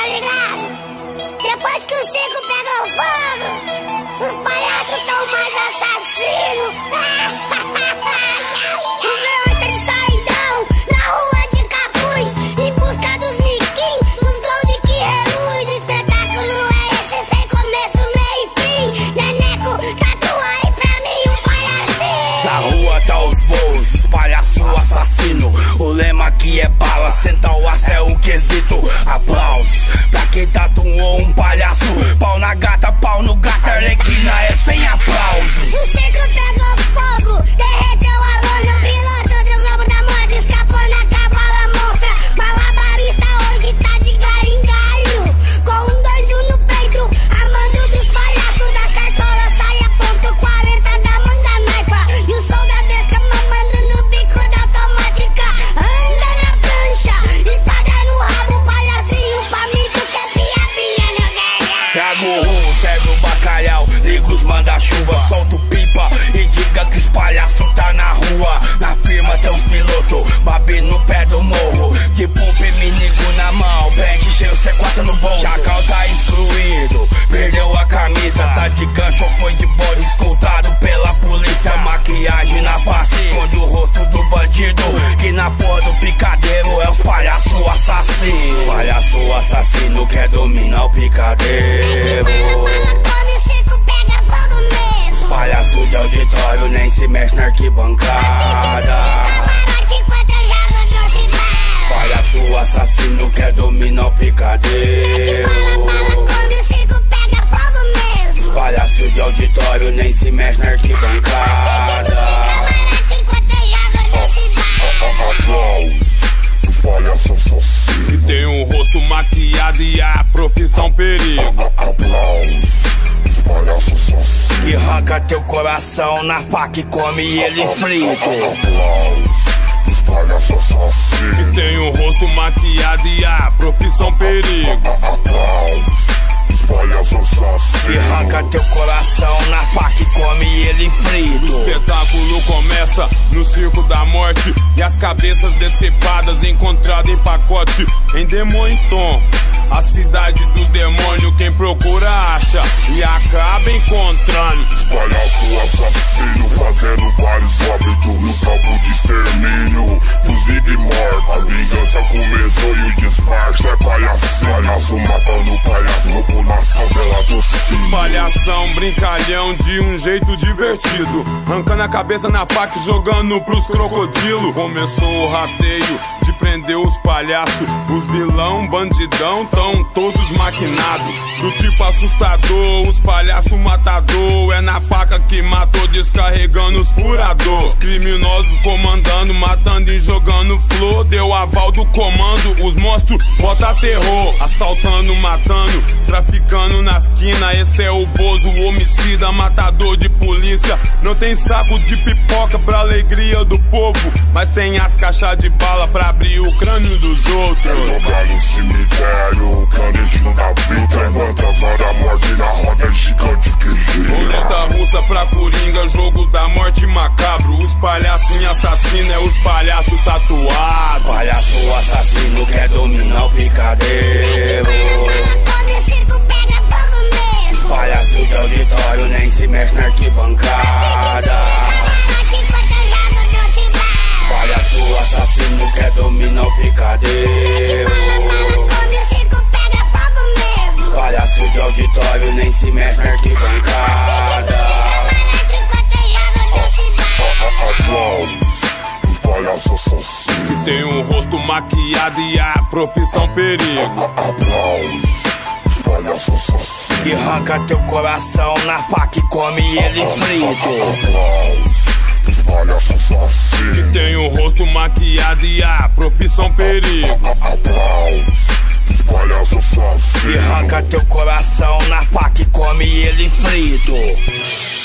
ligado? Depois que o circo pegou fogo, os palhaços tão mais assassinos. Os leões tão de saidão, na rua de capuz, em busca dos miquinhos, dos gold que reluz. Espetáculo é esse sem começo, meio e fim. Neneco, tatua aí pra mim um palhacinho. Na rua tá os bolsos, palhaço assassino. O lema aqui é bala, senta o aço é o quesito. Aplausos pra quem tatuou um palhaço. Pau na gata, pau no gato, Arlequina é sem aplausos. O circo pegou fogo, derreteu a lona. O piloto do globo da morte escapou na cavalo monstra. Malabarista hoje tá de galho em galho, com um 2-1 no peito, amando dos palhaços. Da cartola saia ponto 40 da manga naipa, e o som da desca mamando no bico da automática. Anda na prancha, espada no rabo, palhacinho faminto que é pia-pia no gargalo. Trago o rumo, serve o bacalhau, liga os manda-chuva, solto pipa e diga que os palhaços tá na rua. Na firma tem uns pilotos, babi no pé do morro, de pump e minigo na mão, pente cheio C4 no bolso. Chacal tá excluído, perdeu a camisa, tá de gancho ou foi de bode, escoltado pela polícia. Maquiagem na face, esconde o rosto do bandido, que na porra do picadeiro é os palhaços assassinos. Palhaço assassino quer dominar o picadeiro. Come o circo, pega fogo mesmo. Palhaço de auditório nem se mexe na arquibancada. Camarote enquanto eu jogo doce bala. Palhaço assassino quer dominar o picadeiro. Come o circo, pega fogo mesmo. Palhaço de auditório nem se mexe na arquibancada. Camarote enquanto eu jogo doce bala. Aplausos, os palhaços assassinos. Tem um rosto maquiado e a profissão perigo. Aplausos, os palhaços assassinos. Que arranca teu coração na faca e come ele frito. Aplausos, os palhaços assassinos. Tem um rosto maquiado e a profissão perigo. Aplausos, os palhaços Que assassinos. arranca teu coração na faca e come ele O frito. espetáculo começa no circo da morte, e as cabeças decepadas encontradas em pacote em Demonton. A cidade do demônio, quem procura acha e acaba encontrando. Os palhaços assassinos fazendo vários hábitos no campo de extermínio dos vivos e mortos. A vingança começou e o disfarce é palhacinho. Palhaço matando palhaço, roubo na favela do sim. Palhação, brincalhão de um jeito divertido, arrancando a cabeça na faca e jogando pros crocodilos. Começou o rateio de prender os palhaços. Os vilão, bandidão, tão todos maquinados. Do tipo assustador, os palhaços matador. É na faca que matou, descarregando os furador. Os criminosos comandando, matando e jogando flor. Deu aval do comando, os monstros bota terror. Assaltando, matando, traficando na esquina. Esse é o Bozo, o homicida, matador de polícia. Não tem saco de pipoca pra alegria do povo, mas tem as caixas de bala pra abrir o crânio dos outros. É lugar no cemitério, o clandestino da vida. Fantasma da morte na roda gigante que gira. Roleta russa pra coringa, jogo da morte macabro. Os palhaços em assassino é os palhaços tatuados. Palhaço assassino quer dominar o picadeiro. Come o circo, pega fogo mesmo. Palhaço de auditório nem se mexe na arquibancada. Camarote enquanto eu jogo doce bala. Palhaço assassino quer dominar o picadeiro. Come o circo, pega fogo mesmo. Palhaço de auditório nem se mexe na arquibancada. Camarote enquanto eu jogo doce bala. Aplausos, os palhaços assassinos. Tem um rosto maquiado e a profissão perigo. Aplausos, os palhaços assassinos. Que arranca teu coração na faca e come ele frito. Aplausos, os palhaços assassinos. Tem um rosto maquiado e a profissão perigo. Aplausos, os palhaços Que assassinos. arranca teu coração na faca e come ele frito.